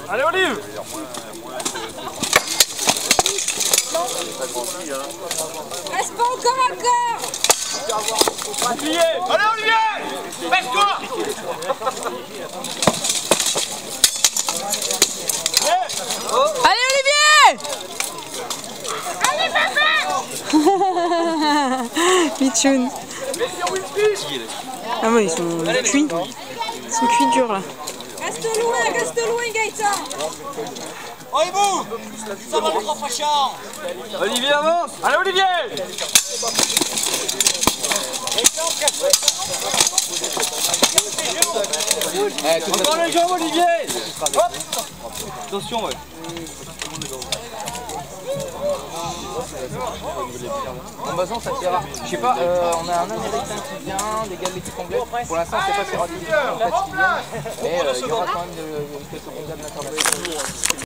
Allez Olive. Reste pas encore. Bouclier. Allez Olivier. Baisse-toi. Allez Olivier. Allez papa. Michoun. Ah ouais, ils sont cuits. Ils sont cuits durs là. Reste loin Gaëtan. Allez vous. Ça va le grand frachard. Olivier avance. Allez Olivier. Encore les jambes Olivier. Hop. Attention ouais. En basant ça tira. Je sais pas, on a un américain qui vient, des gars de l'équipe anglaise. Pour l'instant c'est pas si rapide en fait qui viennent. Mais il y aura quand même quelques bons gars de l'international.